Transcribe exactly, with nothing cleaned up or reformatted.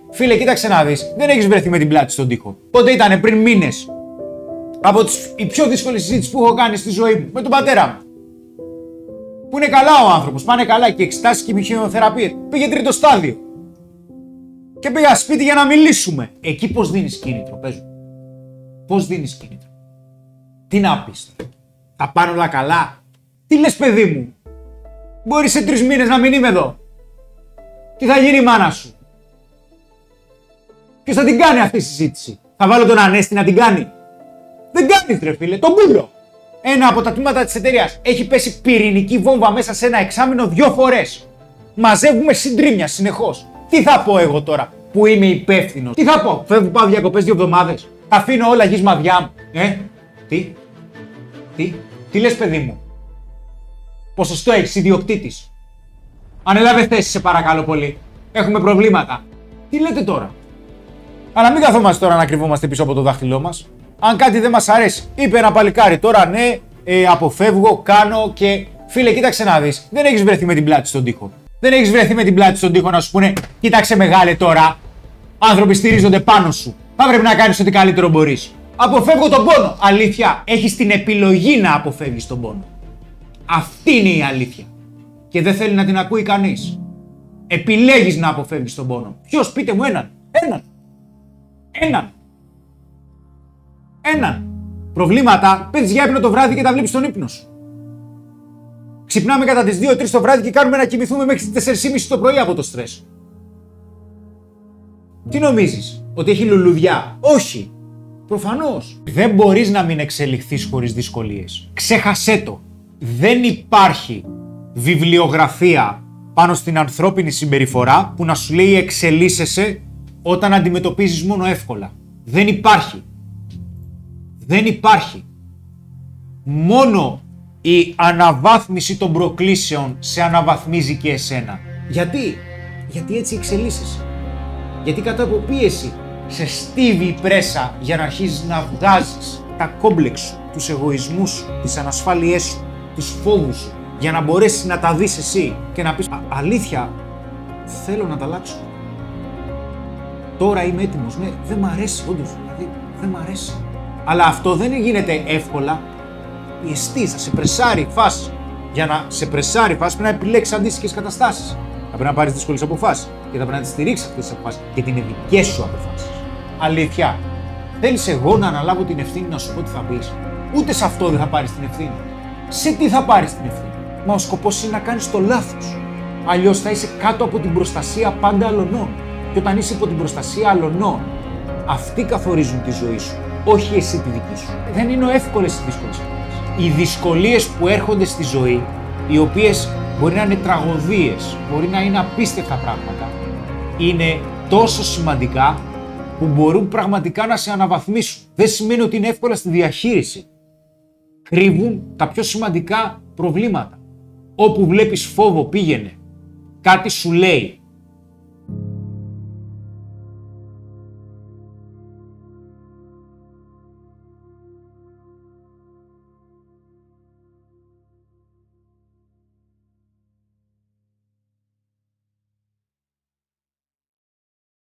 Φίλε, κοίταξε να δεις, δεν έχεις βρεθεί με την πλάτη στον τοίχο. Πότε ήτανε, πριν μήνες. Από τις η πιο δύσκολη συζήτηση που έχω κάνει στη ζωή μου με τον πατέρα μου. Που είναι καλά ο άνθρωπος, πάνε καλά και εξετάσεις και χημειοθεραπεία. Πήγε τρίτο στάδιο. Και πήγα σπίτι για να μιλήσουμε. Εκεί πώς δίνεις κίνητρο, πες μου. Πώς δίνεις κίνητρο. Τι να πεις. Θα πάνε όλα καλά. Τι λες, παιδί μου. Μπορεί σε τρεις μήνες να μην είμαι εδώ. Τι θα γίνει η μάνα σου. Ποιος θα την κάνει αυτή η συζήτηση. Θα βάλω τον Ανέστη να την κάνει. Δεν κάνει, ρε φίλε, τον πούλο. Ένα από τα τμήματα της εταιρείας έχει πέσει πυρηνική βόμβα μέσα σε ένα εξάμηνο δύο φορές. Μαζεύουμε συντρίμμια συνεχώς. Τι θα πω εγώ τώρα που είμαι υπεύθυνος. Τι θα πω, φεύγω, πάω διακοπές δύο εβδομάδες. Αφήνω όλα γης μαδιά μου. Ε, τι, τι, τι λες, παιδί μου. Ποσοστό έχεις ιδιοκτήτης. Ανέλαβε θέση, σε παρακαλώ πολύ. Έχουμε προβλήματα. Τι λέτε τώρα. Αλλά μην καθόμαστε τώρα να κρυβόμαστε πίσω από το δάχτυλό μας. Αν κάτι δεν μας αρέσει, είπε ένα παλικάρι τώρα, ναι, ε, αποφεύγω, κάνω και. Φίλε, κοίταξε να δεις, δεν έχεις βρεθεί με την πλάτη στον τοίχο. Δεν έχεις βρεθεί με την πλάτη στον τοίχο να σου πούνε, κοίταξε μεγάλε τώρα. Άνθρωποι στηρίζονται πάνω σου. Θα πρέπει να κάνεις ό,τι καλύτερο μπορείς. Αποφεύγω τον πόνο. Αλήθεια, έχεις την επιλογή να αποφεύγεις τον πόνο. Αυτή είναι η αλήθεια. Και δεν θέλει να την ακούει κανείς. Επιλέγεις να αποφεύγεις τον πόνο. Ποιος, πείτε μου έναν. Έναν. Έναν. Έναν. Προβλήματα παίρνεις για ύπνο το βράδυ και τα βλέπεις στον ύπνο σου. Ξυπνάμε κατά τις δύο τρεις το βράδυ και κάνουμε να κοιμηθούμε μέχρι τις τέσσερις και μισή το πρωί από το στρες. Τι νομίζεις, ότι έχει λουλουδιά? Όχι. Προφανώς. Δεν μπορείς να μην εξελιχθείς χωρίς δυσκολίες. Ξέχασέ το. Δεν υπάρχει βιβλιογραφία πάνω στην ανθρώπινη συμπεριφορά που να σου λέει εξελίσσεσαι όταν αντιμετωπίζεις μόνο εύκολα. Δεν υπάρχει. Δεν υπάρχει. Μόνο η αναβάθμιση των προκλήσεων σε αναβαθμίζει και εσένα. Γιατί? Γιατί έτσι εξελίσσεσαι. Γιατί κάτω από πίεση σε στίβει η πρέσα για να αρχίσεις να βγάζεις τα κόμπλεξ σου, τους εγωισμούς σου, τις ανασφάλειές σου, τους φόβους σου, για να μπορέσεις να τα δεις εσύ και να πεις Α, αλήθεια, θέλω να τα αλλάξω. Τώρα είμαι έτοιμος. Ναι, δεν μ' αρέσει, όντως, δηλαδή, δεν μ' αρέσει. Αλλά αυτό δεν γίνεται εύκολα. Πιεστείς, θα σε πρεσάρει η φάση. Για να σε πρεσάρει η φάση πρέπει να επιλέξεις αντίστοιχες καταστάσεις. Θα πρέπει να πάρεις δύσκολες αποφάσεις και θα πρέπει να τις στηρίξεις αυτές τις αποφάσεις. Γιατί είναι δικές σου αποφάσεις. Αλήθεια. Θέλεις εγώ να αναλάβω την ευθύνη να σου πω τι θα πεις? Ούτε σε αυτό δεν θα πάρεις την ευθύνη. Σε τι θα πάρεις την ευθύνη? Μα ο σκοπός είναι να κάνεις το λάθος. Αλλιώς θα είσαι κάτω από την προστασία πάντα αλωνών. Και όταν είσαι υπό την προστασία αλωνών, αυτοί καθορίζουν τη ζωή σου. Όχι εσύ τη δική σου. Δεν είναι εύκολες οι δύσκολες στιγμές. Οι δυσκολίες που έρχονται στη ζωή, οι οποίες μπορεί να είναι τραγωδίες, μπορεί να είναι απίστευτα πράγματα, είναι τόσο σημαντικά που μπορούν πραγματικά να σε αναβαθμίσουν. Δεν σημαίνει ότι είναι εύκολα στη διαχείριση. Κρύβουν τα πιο σημαντικά προβλήματα. Όπου βλέπεις φόβο, πήγαινε. Κάτι σου λέει